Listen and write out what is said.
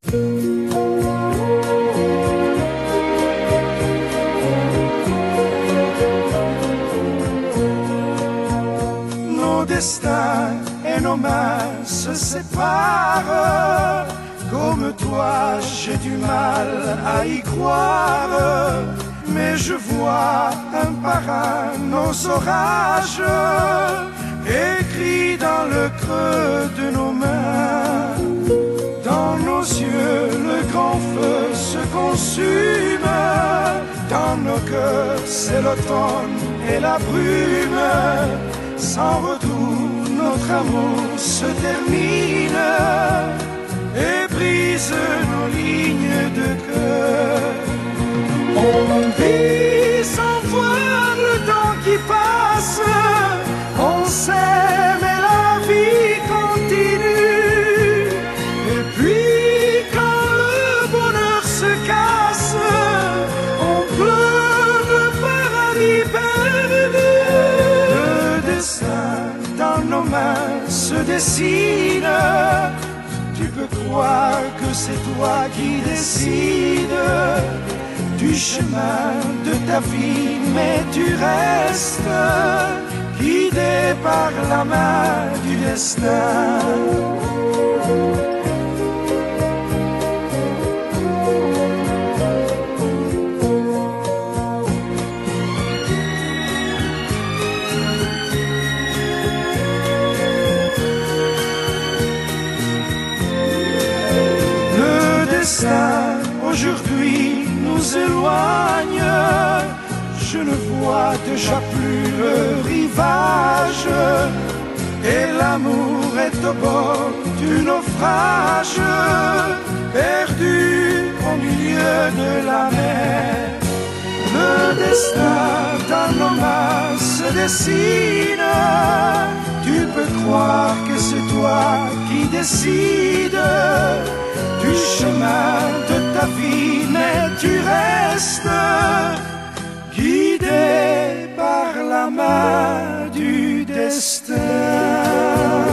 Nos destins et nos mains se séparent. Comme toi, j'ai du mal à y croire. Mais je vois un par un nos orages écrits dans le creux de nos mains. Dans nos yeux, le grand feu se consume. Dans nos cœurs, c'est l'automne et la brume. Sans retour, notre amour se termine et brise nos lignes de cœur. On vit sans voir le temps qui passe. On s'aime et la vie continue. Et puis quand le bonheur se casse, on pleure le paradis perdu. Le destin dans nos mains se dessine. Tu peux croire que c'est toi qui décides du chemin de ta vie, mais tu restes guidé par la main du destin. Le destin aujourd'hui nous éloigne. Je ne vois déjà plus le rivage. Et l'amour est au bord du naufrage, perdu au milieu de la mer. Le destin dans nos mains se dessine. Tu peux croire que c'est toi qui décides du chemin de ta vie, mais tu restes guidé par la main du destin.